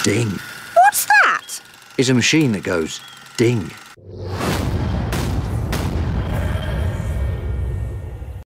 Ding What's that? is a machine that goes ding.